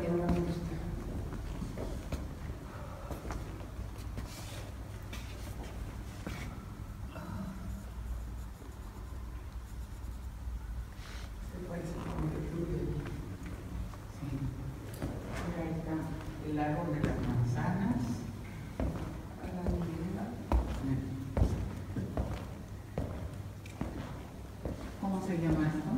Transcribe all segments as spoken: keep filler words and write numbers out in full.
que no me gusta. Se parece como que fluye. Sí. Mira, ahí está el árbol de las manzanas. A la izquierda. ¿Cómo se llama esto?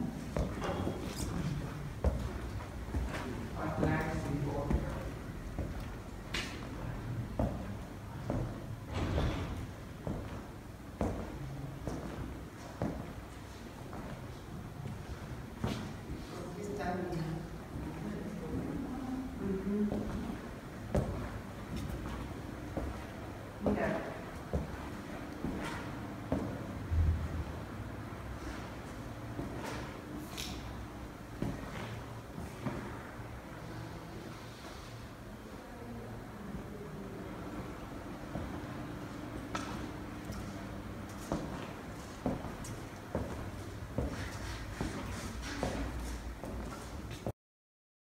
Mira.